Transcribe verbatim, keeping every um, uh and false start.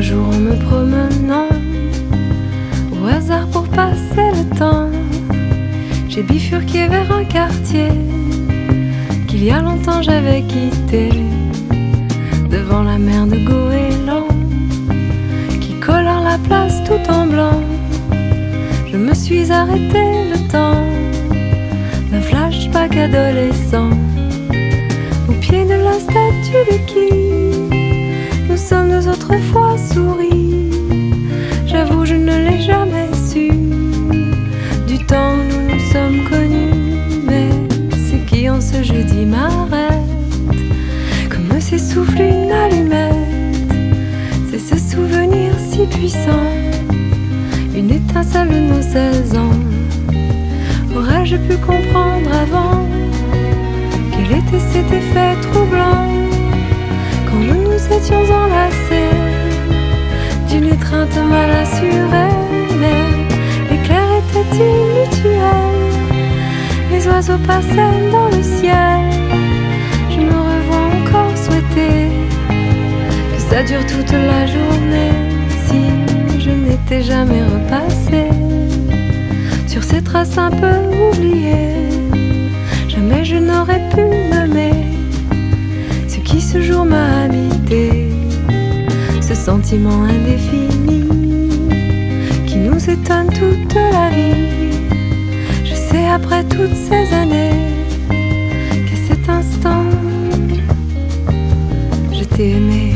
jour en me promenant au hasard pour passer le temps, j'ai bifurqué vers un quartier qu'il y a longtemps j'avais quitté. Devant la mer de goéland qui colore la place tout en blanc, je me suis arrêté le temps d'un flashback adolescent. Au pied de la statue de qui nous sommes deux autres fois souris. J'avoue je ne l'ai jamais su du temps où nous nous sommes connus. Mais c'est qui en ce jeudi m'arrête comme s'essouffle une allumette. C'est ce souvenir si puissant, une étincelle de nos seize ans. Aurais-je pu comprendre avant quel était cet effet troublant quand nous nous étions enlacés d'une étreinte mal assurée? Mais l'éclair était-il mutuel? Les oiseaux passaient dans le ciel. Je me revois encore souhaiter que ça dure toute la journée. Si je n'étais jamais repassé sur ces traces un peu oubliées, jamais je n'aurais pu nommer ce qui ce jour m'a habité. Ce sentiment indéfini qui nous étonne toute la vie. Je sais après toutes ces années qu'à cet instant je t'ai aimé.